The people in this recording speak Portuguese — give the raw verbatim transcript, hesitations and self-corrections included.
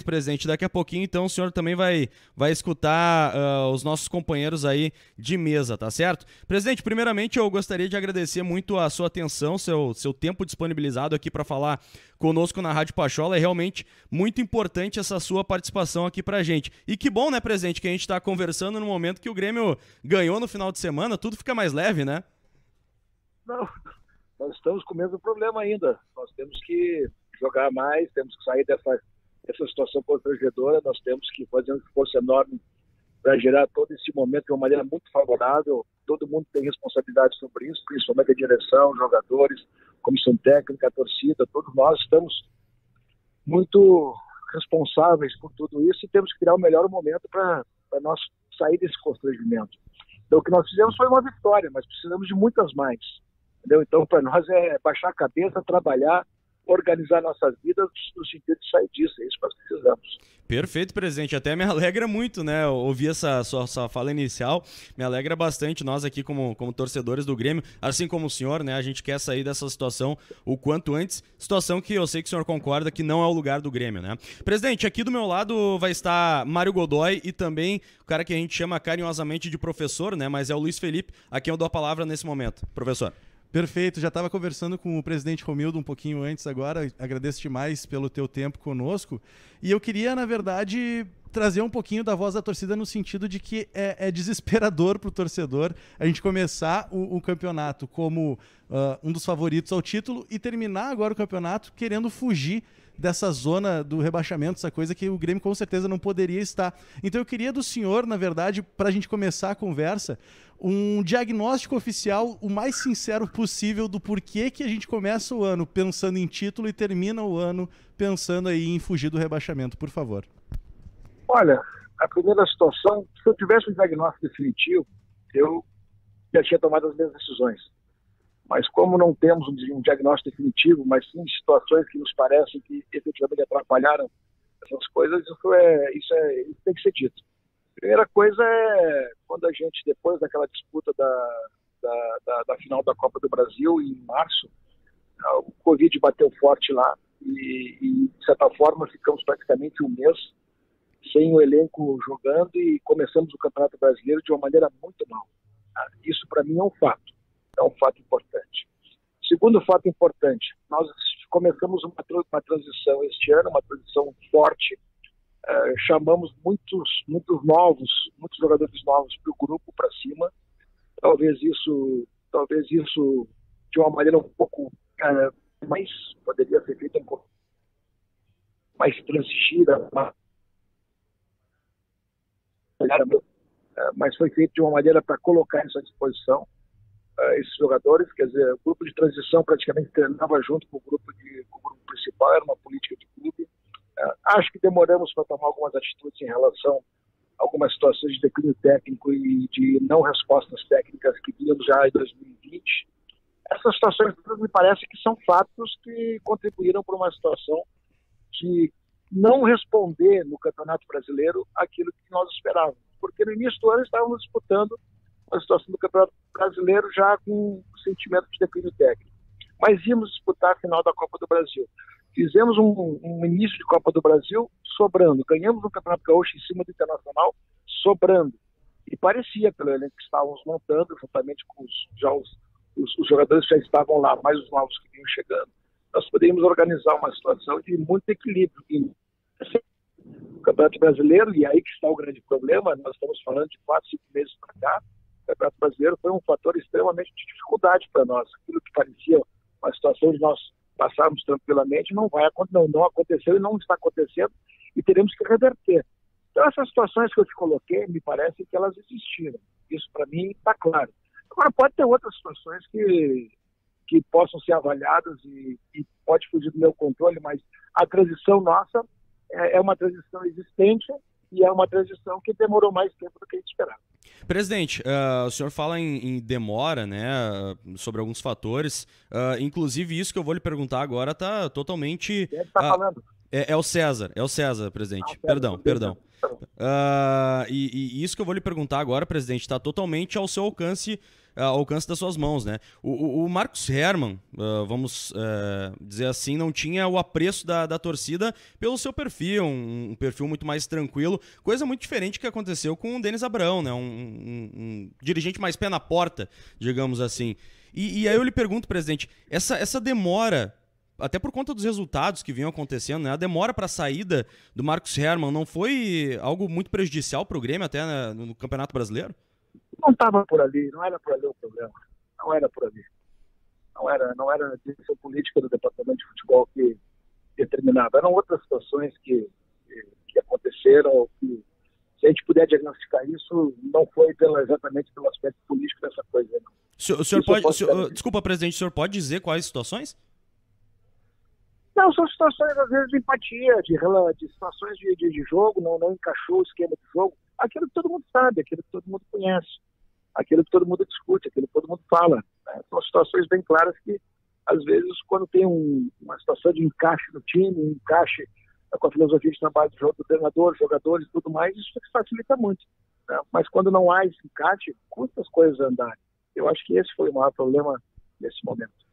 presidente. Daqui a pouquinho, então, o senhor também vai, vai escutar uh, os nossos companheiros aí de mesa, tá certo? Presidente, primeiramente eu gostaria de agradecer muito a sua atenção, seu, seu tempo disponibilizado aqui para falar conosco na Rádio Pachola. É realmente muito importante essa sua participação aqui pra gente. E que bom, né, presidente, que a gente tá conversando no momento que o Grêmio ganhou no final de semana, tudo fica mais leve, né? Não, nós estamos com o mesmo problema ainda. Nós temos que jogar mais, temos que sair dessa, dessa situação constrangedora, nós temos que fazer um esforço enorme para gerar todo esse momento de uma maneira muito favorável. Todo mundo tem responsabilidade sobre isso, principalmente a direção, jogadores, comissão técnica, a torcida, todos nós estamos muito responsáveis por tudo isso e temos que criar o melhor momento para nós sair desse constrangimento. Então, o que nós fizemos foi uma vitória, mas precisamos de muitas mais. Entendeu? Então, para nós é baixar a cabeça, trabalhar, organizar nossas vidas no sentido de sair disso. É isso que nós precisamos. Perfeito, presidente. Até me alegra muito, né, ouvir essa sua, sua fala inicial. Me alegra bastante nós aqui como, como torcedores do Grêmio, assim como o senhor, né, a gente quer sair dessa situação o quanto antes, situação que eu sei que o senhor concorda que não é o lugar do Grêmio, né. Presidente, aqui do meu lado vai estar Mário Godoy e também o cara que a gente chama carinhosamente de professor, né, mas é o Luiz Felipe, a quem eu dou a palavra nesse momento. Professor. Perfeito, já estava conversando com o presidente Romildo um pouquinho antes agora, agradeço demais pelo teu tempo conosco, e eu queria, na verdade, trazer um pouquinho da voz da torcida no sentido de que é, é desesperador para o torcedor a gente começar o, o campeonato como uh, um dos favoritos ao título e terminar agora o campeonato querendo fugir dessa zona do rebaixamento, essa coisa que o Grêmio com certeza não poderia estar. Então eu queria do senhor, na verdade, para a gente começar a conversa, um diagnóstico oficial o mais sincero possível do porquê que a gente começa o ano pensando em título e termina o ano pensando aí em fugir do rebaixamento, por favor. Olha, a primeira situação, se eu tivesse um diagnóstico definitivo, eu já tinha tomado as minhas decisões. Mas como não temos um diagnóstico definitivo, mas sim situações que nos parecem que efetivamente atrapalharam essas coisas, isso, é, isso, é, isso tem que ser dito. Primeira coisa é quando a gente, depois daquela disputa da, da, da, da final da Copa do Brasil, em março, o Covid bateu forte lá e, e, de certa forma, ficamos praticamente um mês sem o elenco jogando e começamos o Campeonato Brasileiro de uma maneira muito mal. Isso, para mim, é um fato. É um fato importante. Segundo fato importante, nós começamos uma, uma transição este ano, uma transição forte, uh, chamamos muitos, muitos novos, muitos jogadores novos para o grupo, para cima, talvez isso, talvez isso de uma maneira um pouco uh, mais, poderia ser feita um pouco mais transigida, mais, uh, mas foi feito de uma maneira para colocar isso à disposição. Esses jogadores, quer dizer, o grupo de transição praticamente treinava junto com o grupo, de, com o grupo principal, era uma política de clube. Uh, acho que demoramos para tomar algumas atitudes em relação a algumas situações de declínio técnico e de não respostas técnicas que víamos já em dois mil e vinte. Essas situações me parece que são fatos que contribuíram para uma situação de não responder no Campeonato Brasileiro aquilo que nós esperávamos, porque no início do ano estávamos disputando a situação do Campeonato Brasileiro já com sentimento de declínio técnico. Mas íamos disputar a final da Copa do Brasil. Fizemos um, um início de Copa do Brasil sobrando. Ganhamos o Campeonato Gaúcho em cima do Internacional sobrando. E parecia, pelo elenco que estávamos montando, juntamente com os, já os, os, os jogadores que já estavam lá, mais os novos que vinham chegando, nós poderíamos organizar uma situação de muito equilíbrio. E, assim, o Campeonato Brasileiro, e aí que está o grande problema, nós estamos falando de quatro, cinco meses para cá, o Campeonato Brasileiro foi um fator extremamente de dificuldade para nós. Aquilo que parecia uma situação de nós passarmos tranquilamente não, vai, não, não aconteceu e não está acontecendo e teremos que reverter. Então essas situações que eu te coloquei, me parece que elas existiram. Isso para mim está claro. Agora pode ter outras situações que, que possam ser avaliadas e, e pode fugir do meu controle, mas a transição nossa é, é uma transição existente e é uma transição que demorou mais tempo do que a gente esperava. Presidente, uh, o senhor fala em, em demora, né, sobre alguns fatores, uh, inclusive isso que eu vou lhe perguntar agora está totalmente... Quem é que está uh, falando? É, é o César, é o César, presidente. Ah, perdão, perdão. perdão. Uh, e, e isso que eu vou lhe perguntar agora, presidente, está totalmente ao seu alcance, uh, ao alcance das suas mãos, né? O, o, o Marcos Herrmann, uh, vamos uh, dizer assim, não tinha o apreço da, da torcida pelo seu perfil, um, um perfil muito mais tranquilo, coisa muito diferente que aconteceu com o Denis Abraão, né? Um, um, um dirigente mais pé na porta, digamos assim. E, e aí eu lhe pergunto, presidente, essa, essa demora, até por conta dos resultados que vinham acontecendo, né? A demora para a saída do Marcos Herrmann não foi algo muito prejudicial para o Grêmio até, né, no Campeonato Brasileiro? Não estava por ali, não era por ali o problema. Não era por ali. Não era, não era a direção política do departamento de futebol que determinava. Eram outras situações que, que, que aconteceram, que, se a gente puder diagnosticar isso, não foi pela, exatamente pelo aspecto político dessa coisa. Não. O senhor, o senhor pode, o senhor, desculpa, presidente, o senhor pode dizer quais situações? Não, são situações, às vezes, de empatia, de, de situações de, de, de jogo, não, não encaixou o esquema de jogo. Aquilo que todo mundo sabe, aquilo que todo mundo conhece, aquilo que todo mundo discute, aquilo que todo mundo fala. Né? São situações bem claras que, às vezes, quando tem um, uma situação de encaixe no time, um encaixe com a filosofia de trabalho do, jogo, do treinador, jogadores e tudo mais, isso facilita muito. Né? Mas quando não há esse encaixe, custa as coisas andarem. Eu acho que esse foi o maior problema nesse momento.